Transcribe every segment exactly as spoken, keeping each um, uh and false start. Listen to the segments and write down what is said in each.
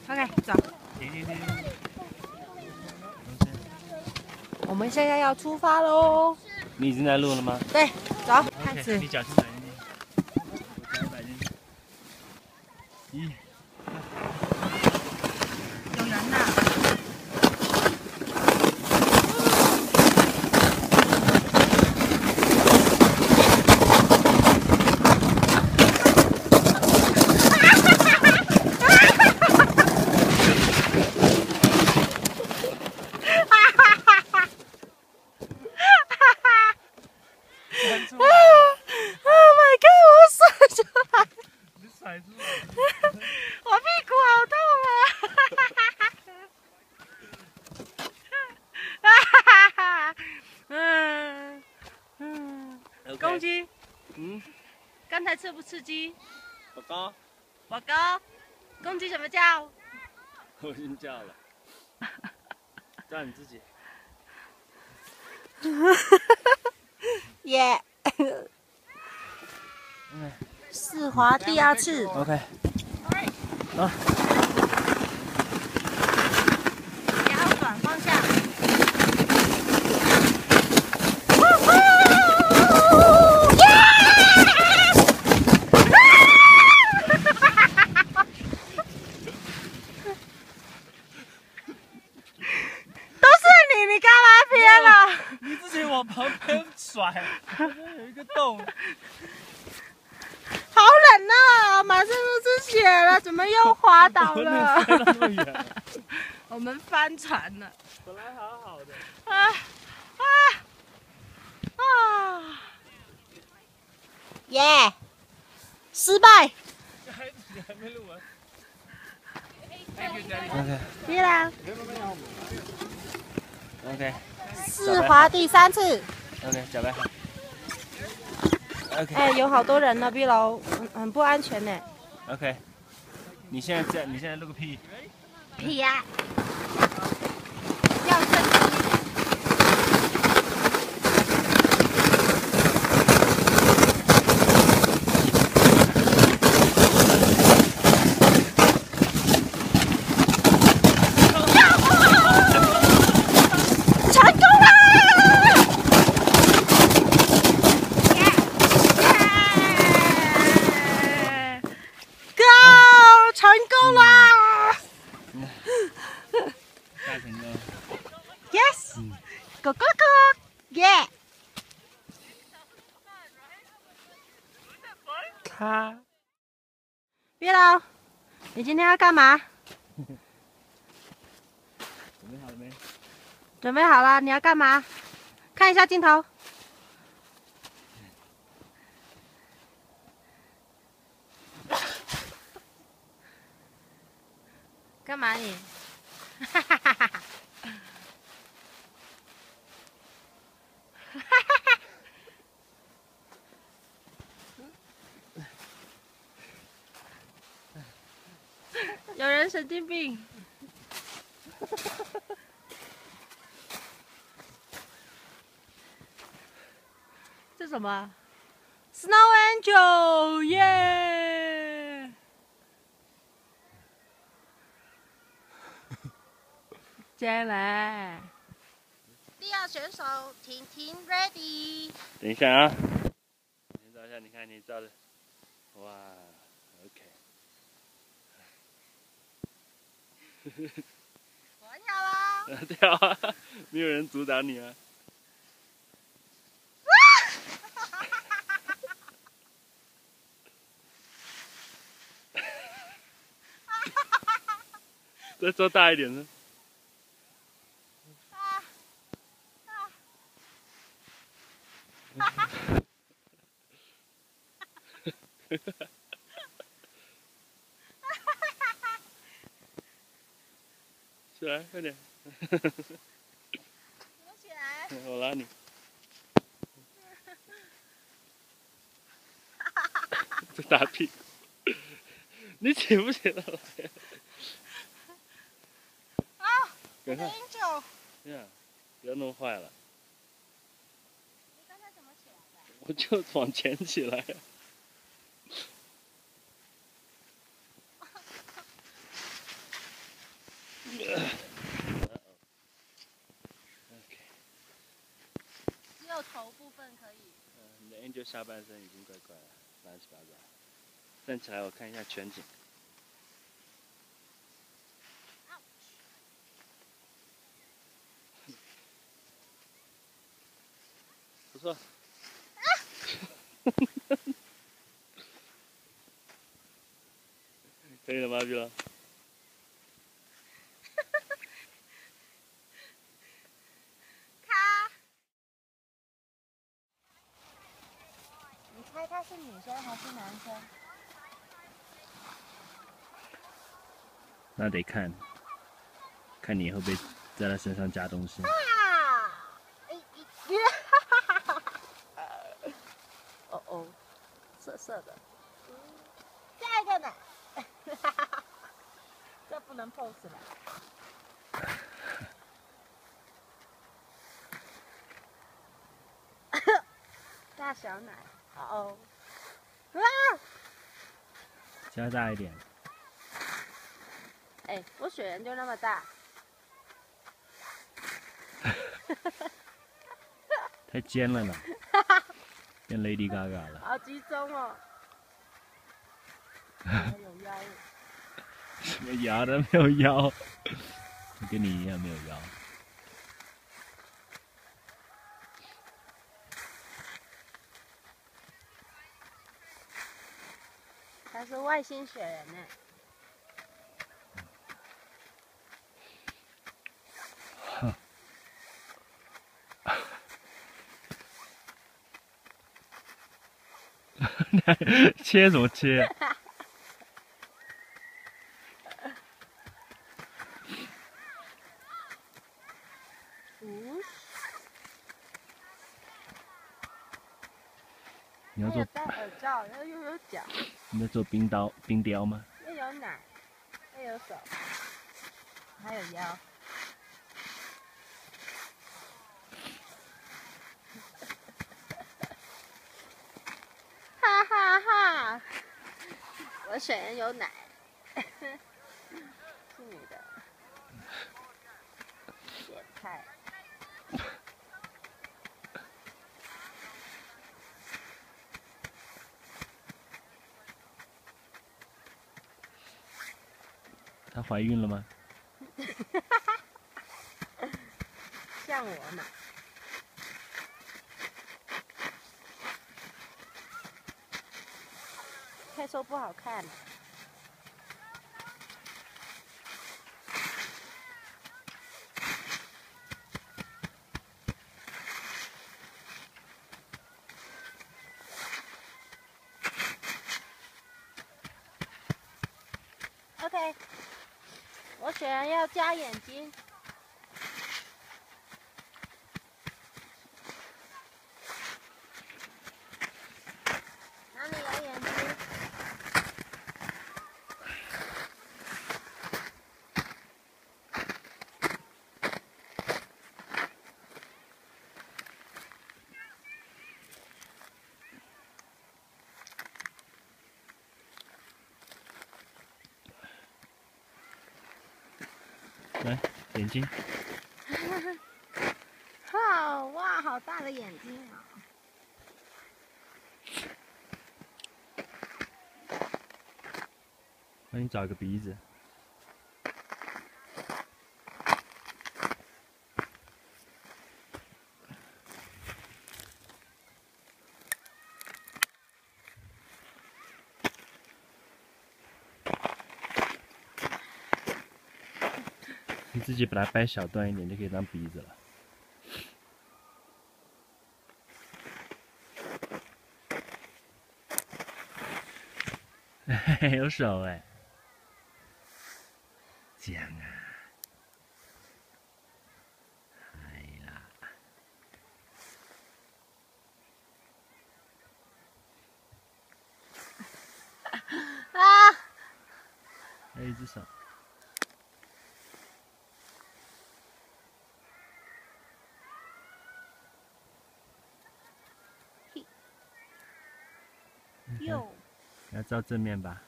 OK， 走。 停停停。 我们现在要出发喽。 你已经在录了吗？ 对，走， okay, 开始。 你脚先摆进去，我脚摆进去。一。 有人呐！公鸡，嗯，刚才刺不刺激？ 报告， 报告，公鸡怎么叫？ 我已经叫了，叫你自己。 耶！试滑第二次。 OK。啊。 要转方向。 往旁边甩，有一个洞。 好冷啊！马上就是血了，怎么又滑倒了？我们翻船了。 本来好好的。 啊啊啊！耶！失败。 你还没录完。 OK。别啦。 OK。 试滑第三次。 OK， 脚摆好。OK。 哎，有好多人呢， ，B 楼，很很不安全呢。 OK。你现在在，你现在录个屁。 屁呀！要正经。Go go go! Yeah! 咔！ 别了，你今天要干嘛？ 准备好了没？ 准备好了，你要干嘛？看一下镜头。干嘛你？哈哈哈哈！有人神经病。这什么 ？Snow Angel， 耶！进来。第二选手，婷婷 ready。 等一下啊！你照一下，你看你照的，哇 ，OK。 我跳了。 跳啊！没有人阻挡你啊！再做大一点呢。 啊啊！ 起来，快点！ 怎么起来？ 我拉你。在打屁股，你起不起得来？ 啊！我的 Angel。 呀，不要弄坏了。 你刚才怎么起来的？ 我就往前起来。 有头部分可以。 嗯，你的 angel 下半身已经怪怪了，乱七八糟。站起来，我看一下全景。不错。可以了吗，碧龙？ 咔！你猜他是女生还是男生？ 那得看，看你会不会在他身上加东西。 哦哦，涩涩的。下一个呢？这不能 pose 了。大小奶，哦哦，啊！ 加大一点。 哎，我雪人就那么大。 太尖了呢，变 Lady Gaga 了。 好集中哦。有腰。 什么腰的没有腰？跟你一样没有腰。 他是外星雪人呢。 切什么切？你要做戴耳罩，然后又有脚。 你在做冰刀冰雕吗？ 又有奶，又有手，还有腰。哈哈哈！我雪人有奶，是你的，变态。 她怀孕了吗？ 像我嘛。可以说不好看。OK， 我雪人要加眼睛。哪里有眼睛？ 来，眼睛。 好哇，好大的眼睛啊！ 帮你找一个鼻子。你自己把它掰小段一点，就可以当鼻子了。嘿嘿，有手哎，这样啊，哎啦， 啊！ 还有一只手。 哟， 要照正面吧。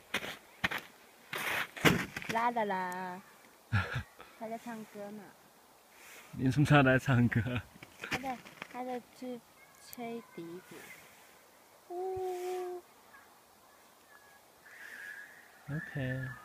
啦啦啦，他在唱歌呢。 你什么时候来唱歌？ 他在他在去吹笛子。呜。 OK。